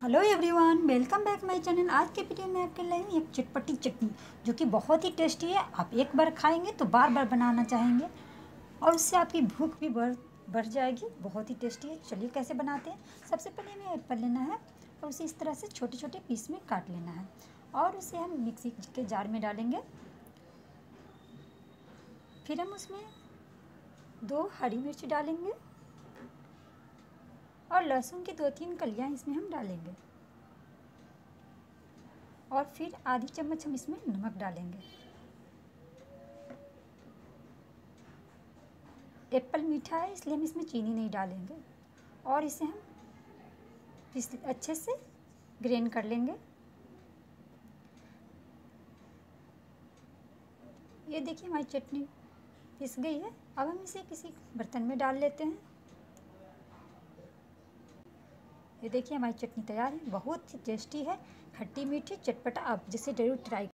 Hello everyone, welcome back my channel. आज के video में आपके लिए एक चटपटी चटनी जो कि बहुत ही टेस्टी है। आप एक बार खाएंगे तो बार बार बनाना चाहेंगे और उससे आपकी भूख भी बढ़ जाएगी। बहुत ही टेस्टी है। चलिए कैसे बनाते हैं। सबसे पहले हमें एप्पल लेना है और उसे इस तरह से छोटे छोटे पीस में काट लेना है और उसे हम मिक्सी के जार में डालेंगे। फिर हम उसमें 2 हरी मिर्च डालेंगे और लहसुन की 2-3 कलियाँ इसमें हम डालेंगे और फिर आधी चम्मच हम इसमें नमक डालेंगे। एप्पल मीठा है इसलिए हम इसमें चीनी नहीं डालेंगे और इसे हम अच्छे से ग्राइंड कर लेंगे। ये देखिए हमारी चटनी पिस गई है। अब हम इसे किसी बर्तन में डाल लेते हैं। ये देखिए हमारी चटनी तैयार है। बहुत ही टेस्टी है, खट्टी मीठी चटपटा। आप जिसे जरूर ट्राई